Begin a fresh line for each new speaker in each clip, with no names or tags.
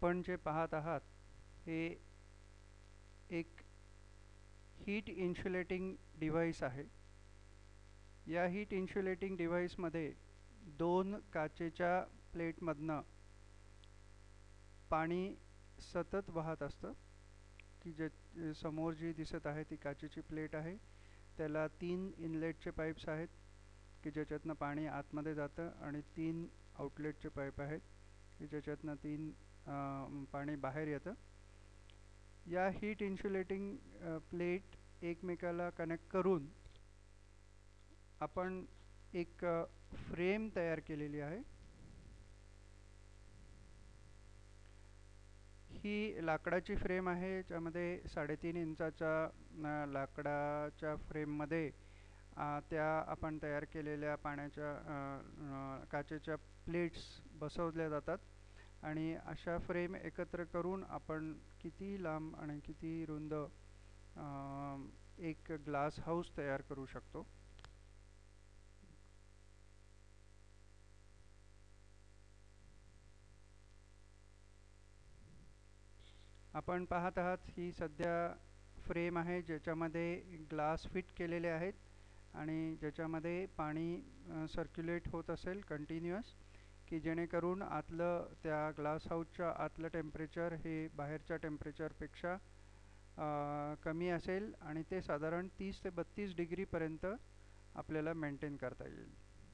आपण जे पाहत आहात हे एक हीट इन्सुलेटिंग डिव्हाइस आहे। या हीट इन्सुलेटिंग डिव्हाइसमध्ये दोन काचेच्या प्लेटमधनं पाणी सतत वाहत असतं की जे समोर जी दिसत आहे ती काचेची प्लेट आहे। त्याला 3 इनलेटचे पाईप्स आहेत की ज्याच्यातनं पाणी आतमध्ये जातं आणि 3 आउटलेटचे पाईप आहेत की ज्याच्यातनं पाणी बाहेर येतं। या हीट इन्सुलेटिंग प्लेट एकमेकाला कनेक्ट करून आपण एक फ्रेम तयार केलेली आहे। ही लाकडाची फ्रेम आहे ज्यामध्ये 3.5 इंचाच्या लाकडाच्या फ्रेममध्ये त्या आपण तयार केलेल्या पाण्याच्या काचेच्या प्लेट्स बसवल्या जातात आणि अशा फ्रेम एकत्र करून आपण किती लांब आणि किती रुंद एक ग्लास हाऊस तयार करू शकतो। आपण पाहत आहात ही सध्या फ्रेम आहे ज्याच्यामध्ये ग्लास फिट केलेले आहेत आणि ज्याच्यामध्ये पाणी सर्क्युलेट होत असेल कंटिन्युअस की जेणेकरून आतलं त्या ग्लास हाऊसच्या आतलं टेम्परेचर हे बाहेरच्या टेम्परेचरपेक्षा कमी असेल आणि ते साधारण 30 ते 32 डिग्रीपर्यंत आपल्याला मेंटेन करता येईल।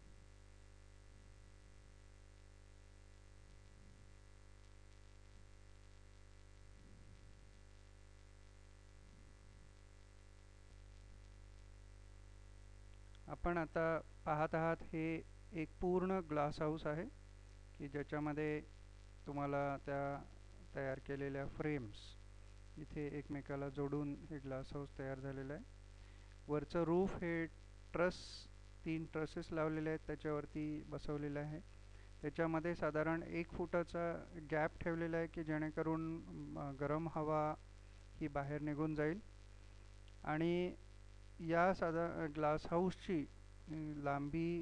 आपण आता पाहत आहात हे एक पूर्ण ग्लास हाऊस आहे की ज्याच्यामध्ये तुम्हाला त्या तयार केलेल्या फ्रेम्स इथे एकमेकाला जोडून हे ग्लास हाऊस तयार झालेलं आहे। वरचं रूफ हे 3 ट्रसेस लावलेले आहेत त्याच्यावरती बसवलेलं आहे। त्याच्यामध्ये साधारण 1 फुटाचा गॅप ठेवलेला आहे की जेणेकरून गरम हवा ही बाहेर निघून जाईल आणि या ग्लास हाऊसची लांबी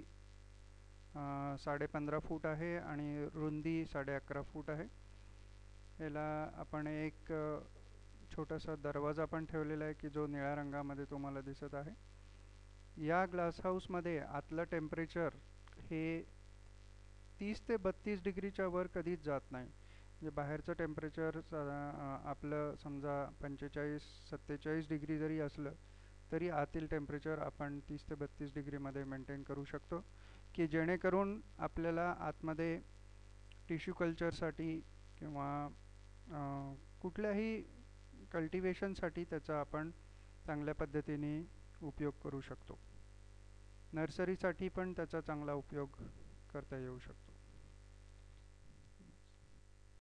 15.5 फूट आहे आणि रुंदी 11.5 फूट आहे। याला आपण एक छोटासा दरवाजा पण ठेवलेला आहे की जो निळ्या रंगामध्ये तुम्हाला दिसत आहे। या ग्लास हाऊसमध्ये आतलं टेम्परेचर हे 30 ते 32 डिग्रीच्या वर कधीच जात नाही। जे बाहेरचं टेम्परेचर आपलं समजा 45-47 डिग्री जरी असलं तरी आतील टेम्परेचर आपण 30 ते 32 डिग्रीमध्ये मेंटेन करू शकतो की जेणेकरून आपल्याला आतमध्ये टिश्यू कल्चरसाठी किंवा कुठल्याही कल्टिवेशनसाठी त्याचा आपण चांगल्या पद्धतीने उपयोग करू शकतो। नर्सरीसाठी पण त्याचा चांगला उपयोग करता येऊ शकतो।